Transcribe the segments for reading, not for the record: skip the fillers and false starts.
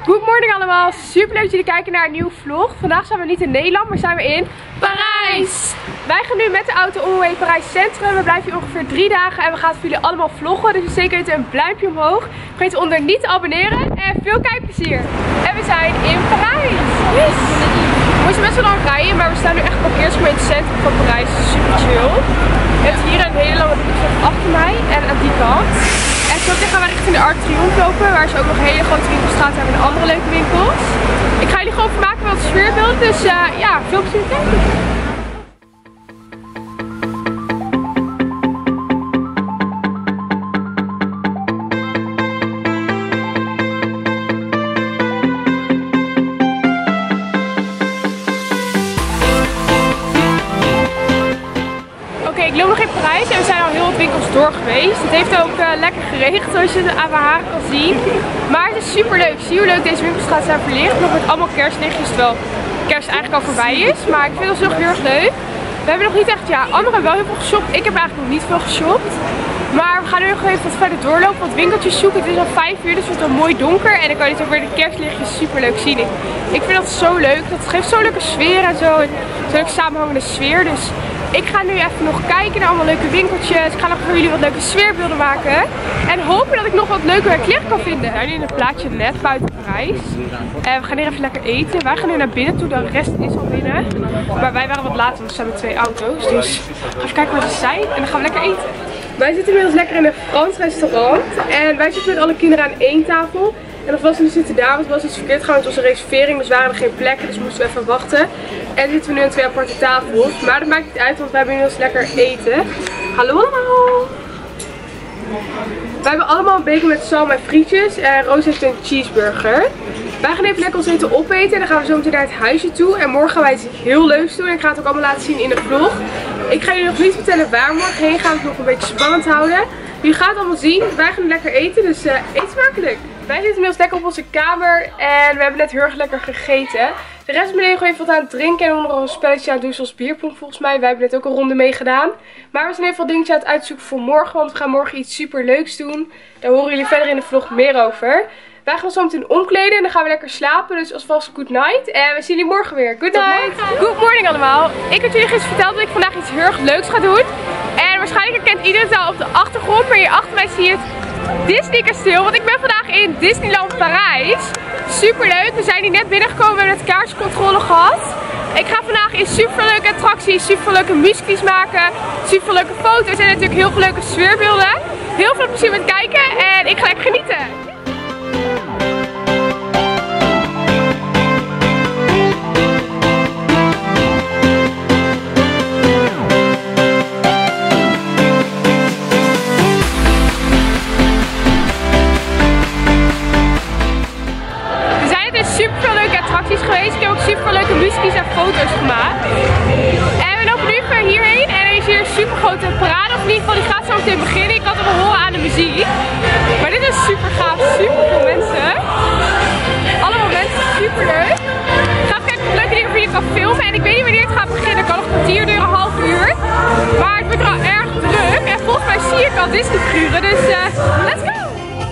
Good morning allemaal, super leuk dat jullie kijken naar een nieuwe vlog. Vandaag zijn we niet in Nederland, maar zijn we in Parijs. Wij gaan nu met de auto omweg Parijs Centrum. We blijven hier ongeveer 3 dagen en we gaan voor jullie allemaal vloggen. Dus zeker weten een duimpje omhoog. Vergeet onder niet te abonneren en veel kijkplezier. En we zijn in Parijs. Yes. We moesten best wel lang rijden, maar we staan nu echt geparkeerd in het centrum van Parijs. Super chill. Je hebt hier een hele lange fietsweg achter mij en aan die kant. En zo gaan we richting de Arc de Triomphe lopen, waar ze ook nog hele grote winkelstraat hebben en andere leuke winkels. Ik ga jullie gewoon vermaken met wat sfeerbeelden, dus ja, veel plezier kijken. Ik loop nog in Parijs en we zijn al heel wat winkels door geweest. Het heeft ook lekker geregend zoals je aan mijn haren kan zien. Maar het is super leuk. Zie hoe leuk deze winkelstraat zijn verlicht. Nog met allemaal kerstlichtjes, terwijl kerst eigenlijk al voorbij is. Maar ik vind het nog heel erg leuk. We hebben nog niet echt, ja, anderen hebben wel heel veel geshopt. Ik heb eigenlijk nog niet veel geshopt. Maar we gaan nu nog even wat verder doorlopen, wat winkeltjes zoeken. Het is al 5 uur, dus het wordt al mooi donker. En dan kan je dus ook weer de kerstlichtjes super leuk zien. Ik vind dat zo leuk. Dat geeft zo'n leuke sfeer en zo. Zo'n leuke samenhangende sfeer. Dus ik ga nu even nog kijken naar allemaal leuke winkeltjes. Ik ga nog voor jullie wat leuke sfeerbeelden maken. En hopen dat ik nog wat leuke kleren kan vinden. We zijn nu in een plaatsje net buiten Parijs. En we gaan hier even lekker eten. Wij gaan nu naar binnen toe. De rest is al binnen. Maar wij waren wat later, want we zijn met 2 auto's. Dus even kijken waar ze zijn. En dan gaan we lekker eten. Wij zitten inmiddels lekker in een Frans restaurant. En wij zitten met alle kinderen aan 1 tafel. En als we zitten daar, want er was iets verkeerd gegaan met onze reservering. Dus waren er geen plekken, dus moesten we even wachten. En zitten we nu aan 2 aparte tafels. Maar dat maakt niet uit, want wij hebben inmiddels lekker eten. Hallo allemaal! Wij hebben allemaal een bacon met zalm en frietjes. En Roos heeft een cheeseburger. Wij gaan even lekker ons eten opeten. En dan gaan we zo meteen naar het huisje toe. En morgen gaan wij iets heel leuks doen. En ik ga het ook allemaal laten zien in de vlog. Ik ga jullie nog niet vertellen waar morgen heen gaan. We het nog een beetje spannend houden. Jullie gaan het allemaal zien. Wij gaan lekker eten. Dus eet smakelijk. Wij zitten inmiddels lekker op onze kamer. En we hebben net heel erg lekker gegeten. De rest beneden gewoon even wat aan het drinken. En nog een spelletje aan het doen zoals bierpong volgens mij. Wij hebben net ook een ronde meegedaan. Maar we zijn even wat dingetjes aan het uitzoeken voor morgen. Want we gaan morgen iets super leuks doen. Daar horen jullie verder in de vlog meer over. Wij gaan zo meteen omkleden en dan gaan we lekker slapen. Dus alvast good night. En we zien jullie morgen weer. Good night. Good morning allemaal. Ik had jullie gisteren verteld dat ik vandaag iets heel erg leuks ga doen. En waarschijnlijk herkent iedereen het al op de achtergrond. Maar hier achter mij zie je het Disney kasteel. Want ik ben vandaag in Disneyland Parijs. Super leuk. We zijn hier net binnengekomen. We hebben net kaartjescontrole gehad. Ik ga vandaag in super leuke attracties, super leuke muziekjes maken. Super leuke foto's en natuurlijk heel veel leuke sfeerbeelden. Heel veel plezier met kijken en ik ga lekker genieten. Geweest. Ik heb ook super leuke muziekjes en foto's gemaakt. En we lopen nu even hierheen en er is hier een super grote parade. Of in ieder geval die gaat zo meteen beginnen. Ik kan het wel horen aan de muziek. Maar dit is super gaaf, super veel mensen. Allemaal mensen, super leuk. Ik ga even kijken of leuke dingen voor je kan filmen. En ik weet niet wanneer het gaat beginnen. Het kan nog een kwartier duren, een half uur. Maar het wordt wel erg druk. En volgens mij zie ik al Disney figuren. Dus let's go!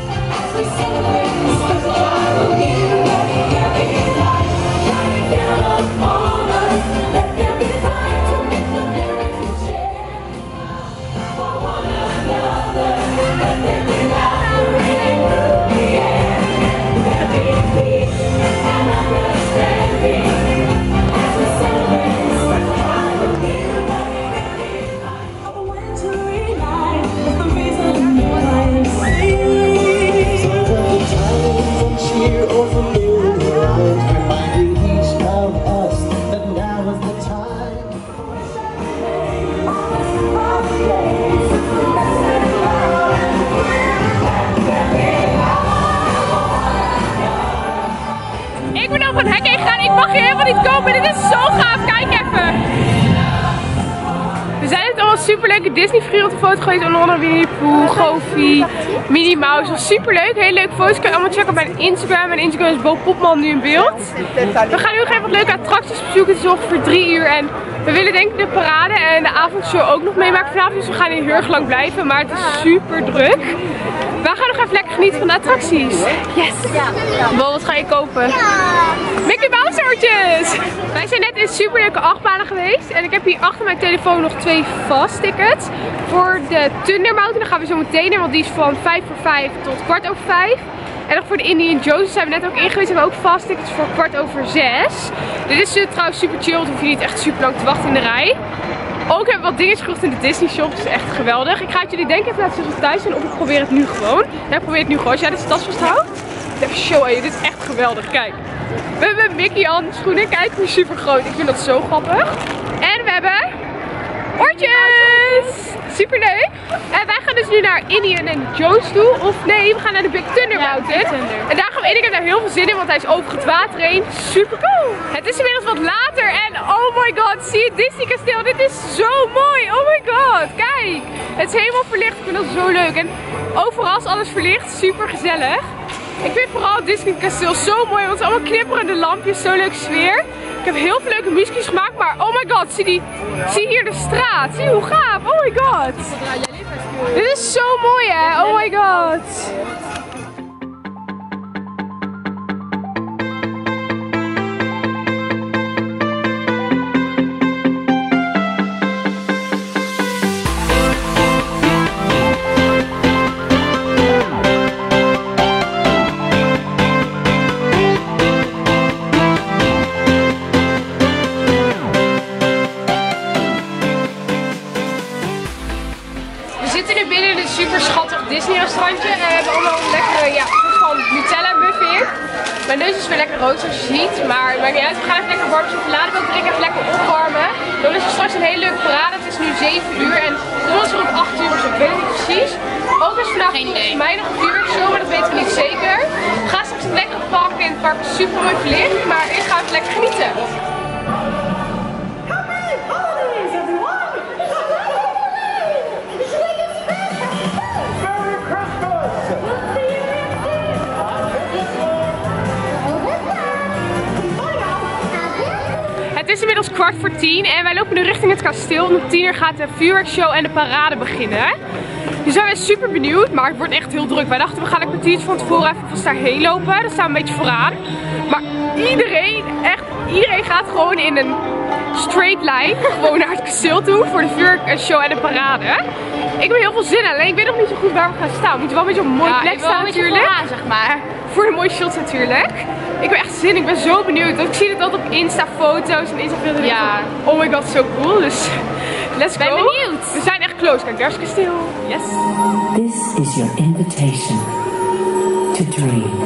Ik mag hier helemaal niet komen, dit is zo gaaf, kijk even! We zijn het allemaal superleuke Disney figuren op de foto geweest, onder andere Winnie the Pooh, Goofy, Minnie Mouse, was superleuk, hele leuke foto's, kun je allemaal checken op mijn Instagram. Mijn Instagram is Bo Popman nu in beeld. We gaan nu nog even wat leuke attracties bezoeken, het is ongeveer 3 uur en we We willen denk ik de parade en de avondshow ook nog meemaken vanavond. Dus we gaan hier heel erg lang blijven. Maar het is super druk. We gaan nog even lekker genieten van de attracties. Yes! Bo, wat ga je kopen? Mickey Mouse oortjes! Wij zijn net in superleuke achtbanen geweest. En ik heb hier achter mijn telefoon nog 2 fast tickets. Voor de Thunder Mountain, daar gaan we zo meteen in. Want die is van 5:45 tot 5:15. En nog voor de Indiana Jones zijn we net ook in geweest. We hebben ook fast tickets voor 5:45. Dit is trouwens super chill, want hoef je niet echt super lang te wachten in de rij. Ook hebben we wat dingetjes gekocht in de Disney shop. Dat is echt geweldig. Ik ga het jullie denken even laten zien als we thuis zijn. Of ik probeer het nu gewoon. Ja, ik probeer het nu gewoon. Als jij de tas vasthoudt. Even showen. Dit is echt geweldig. Kijk. We hebben Mickey handschoenen. Kijk hoe super groot. Ik vind dat zo grappig. En we hebben oortjes. Super leuk. En wij gaan dus nu naar Indiana Jones toe. Of nee, we gaan naar de Big Thunder Mountain. En daar gaan we in. Ik heb daar heel veel zin in, want hij is over het water heen. Super cool. Het is inmiddels wat later en oh my god, zie je Disney kasteel? Dit is zo mooi. Oh my god, kijk. Het is helemaal verlicht. Ik vind dat zo leuk. En overal is alles verlicht. Super gezellig. Ik vind vooral het Disney kasteel zo mooi, want het is allemaal knipperende lampjes. Zo leuke sfeer. Ik heb heel veel leuke muziekjes gemaakt, maar oh my god, zie hier de straat. Zie hoe gaaf, oh my god. Dit is zo mooi hè, oh my god. Super schattig Disney restaurantje en we hebben allemaal lekkere, ja, van Nutella muffin. Mijn neus is weer lekker rood zoals je ziet, maar het maakt niet uit. We gaan even lekker warme chocolade drinken, even lekker opwarmen. Dan is er straks een hele leuke parade. Het is nu 7 uur en dan is er rond 8 uur of zo, ik weet het niet precies. Ook is vandaag volgens mij nog een vuurwerkshow, maar dat weten we niet zeker. We gaan straks een lekkere park in het park, super mooi verlicht, maar eerst gaan we even lekker genieten. Het is inmiddels 9:15 en wij lopen nu richting het kasteel. Om 10 uur gaat de vuurwerkshow en de parade beginnen. Nu zijn we super benieuwd, maar het wordt echt heel druk. Wij dachten we gaan een kwartiertje van tevoren even vast daarheen lopen. Daar staan we een beetje vooraan. Maar iedereen, echt iedereen gaat gewoon in een straight line gewoon naar het kasteel toe voor de vuurwerkshow en de parade. Ik heb heel veel zin in, alleen ik weet nog niet zo goed waar we gaan staan. We moeten wel een beetje op een mooie plek staan natuurlijk. Vooraan, zeg maar. Voor de mooie shots natuurlijk. Ik heb echt zin, ik ben zo benieuwd. Want ik zie het altijd op Insta-foto's en Insta-filmpjes. Ja. Oh my god, zo cool. Dus let's go. Ik ben benieuwd. We zijn echt close. Kijk, daar is het kasteel. Yes. This is your invitation to dream.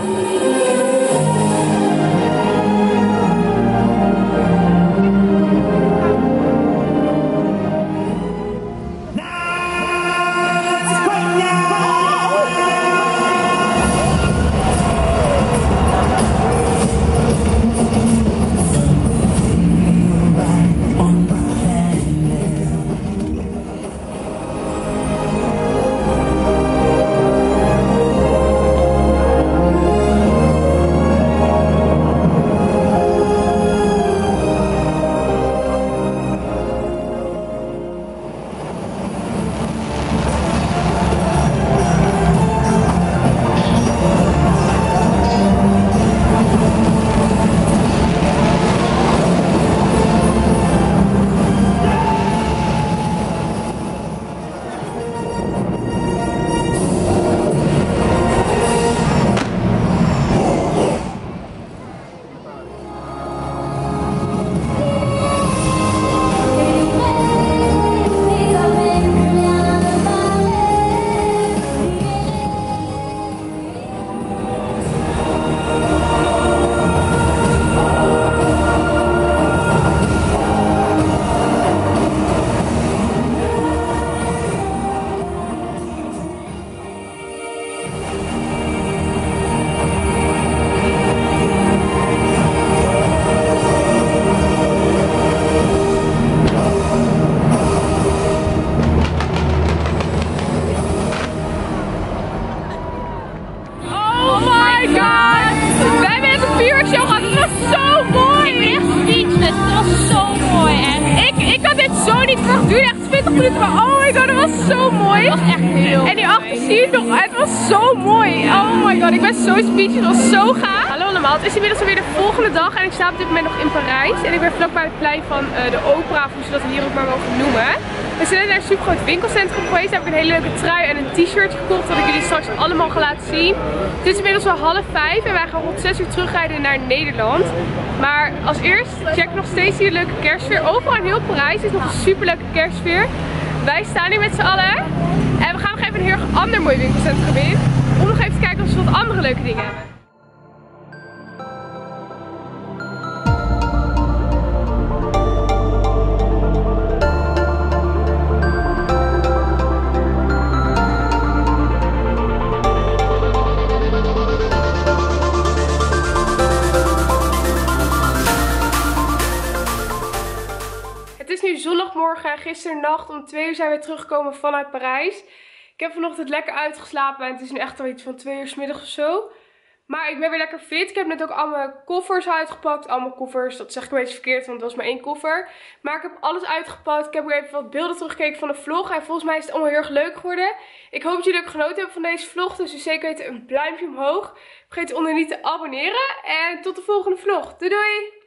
minuten. Maar oh my god, dat was zo mooi. Dat was echt heel En die achter zie je nog, het was zo mooi. Oh my god, ik ben zo speechless, het was zo gaaf. Hallo allemaal, het is inmiddels alweer de volgende dag en ik sta op dit moment nog in Parijs. En ik ben vlakbij het plein van de opera, of hoe ze dat hier ook maar mogen noemen. We zijn naar een super groot winkelcentrum geweest. Daar heb ik een hele leuke trui en een t-shirt gekocht, dat ik jullie straks allemaal ga laten zien. Het is inmiddels wel 4:30 en wij gaan rond 6 uur terugrijden naar Nederland. Maar als eerst check nog steeds hier de leuke kerstsfeer. Overal in heel Parijs is nog een super leuke kerstsfeer. Wij staan hier met z'n allen. En we gaan nog even een heel ander mooi winkelcentrum in. Om nog even te kijken of ze wat andere leuke dingen hebben. Het is nu zondagmorgen en gisternacht om 2 uur zijn we teruggekomen vanuit Parijs. Ik heb vanochtend lekker uitgeslapen en het is nu echt al iets van 2 uur 's middags of zo. Maar ik ben weer lekker fit. Ik heb net ook al mijn koffers uitgepakt. Al mijn koffers, dat zeg ik een beetje verkeerd, want het was maar 1 koffer. Maar ik heb alles uitgepakt. Ik heb ook even wat beelden teruggekeken van de vlog. En volgens mij is het allemaal heel erg leuk geworden. Ik hoop dat jullie ook genoten hebben van deze vlog. Dus zeker weten een duimpje omhoog. Vergeet onder niet te abonneren. En tot de volgende vlog. Doei doei!